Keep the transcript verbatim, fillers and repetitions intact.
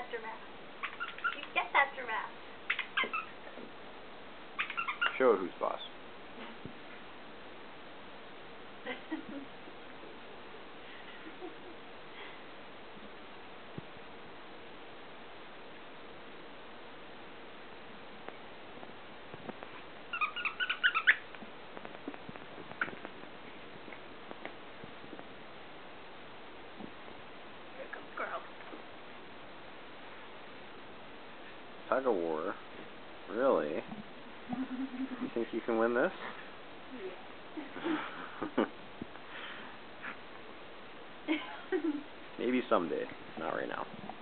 giraffe. You get that giraffe. Show who's boss. Here comes squirrel. Tug of war? Really? You think you can win this? Yeah. Maybe someday. Not right now.